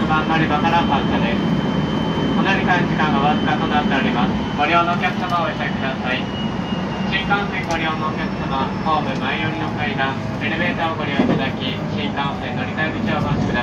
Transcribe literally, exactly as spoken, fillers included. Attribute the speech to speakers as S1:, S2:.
S1: 番乗り場から発車です。お乗り換え時間がわずかとなっております。ご利用のお客様をお急ぎください。新幹線ご利用のお客様、ホーム前寄りの階段、エレベーターをご利用いただき、新幹線乗り換え口をお待ちください。